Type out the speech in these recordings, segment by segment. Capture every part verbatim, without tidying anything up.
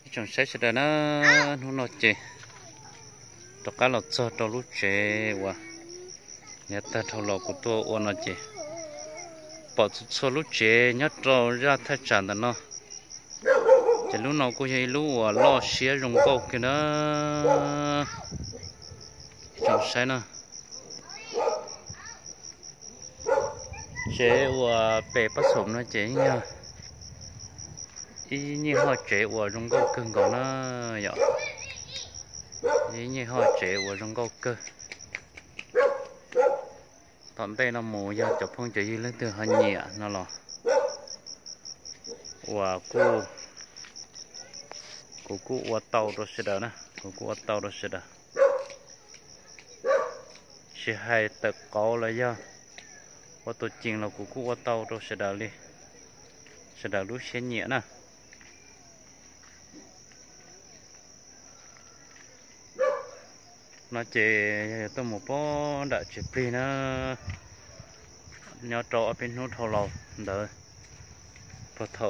chọn sẽ sẽ nó nó nó chè tao cá lọt cho tao lúc chè và nhà ta thâu lọ của tôi ôn nó chè bỏ cho lúc chè nhớ trâu ra thay tràn nó chè lúc nào cũng vậy lúc lo xía rong câu kia nó chọn sẽ nó chế và bể bắt sủng nó chế nha ý như họ chế và rong câu cưng còn nó nhỏ ý như họ chế và rong câu cơ thằng bé nó mù ra chụp phong chế lên từ hơi nhẹ nó là và cô cô cô và tàu đó sẽ đó nè cô cô và tàu đó sẽ đó sẽ hai tờ câu là do và tôi chỉnh là cô cô và tàu đó sẽ đó đi sẽ đó lúc sẽ nhẹ nè nó chỉ tôi một bó đã chỉ pin nó nhỏ trọ bên nút thầu lầu đợi bắt thợ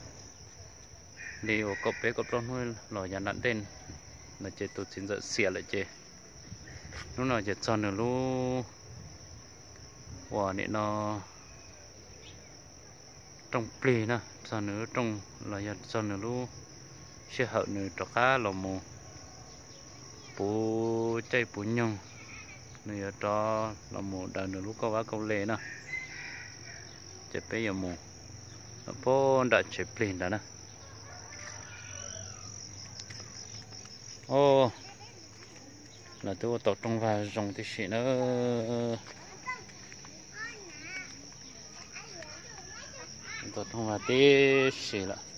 đi vào cột bé cột trong nuôi lò nhà nặn đen là chỉ tụt xin dợ xỉa lại chỉ lúc nào chỉ cho nữa lúc quả này nó trong pli nè cho nữa trong là cho nữa lúc sẽ hậu nữa cho cá lò mù bố chạy bố nhung này ở đó là một đàn nữa lúc có vá câu lê nè chạy bây giờ mù bố đã chạy plin đó nè ô là tôi tập trung vào dòng thì xịn nữa tập trung vào tí xịn là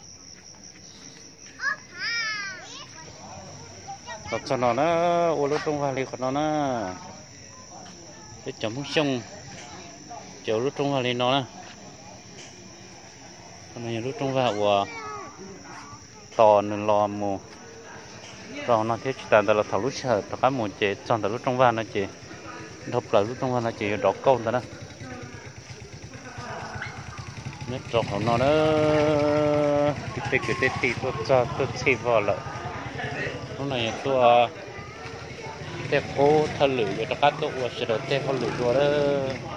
tập cho nó nó ô lúc trong vào liền của nó nó cái chấm không xong chiều lúc trong vào liền nó nè con này lúc trong vào của tòn lò mù rồi nó thiết tàn là thầu lúc sợ tất cả một chế chọn từ lúc trong vào nó chỉ đọc lại lúc trong vào nó chỉ đọc câu thôi đó nó trộn nó nó cái cái cái cái tôi cho tôi xây vào lại lúc này tôi tép phố thợ lửa cho các tôi sẽ được tép phố lửa đó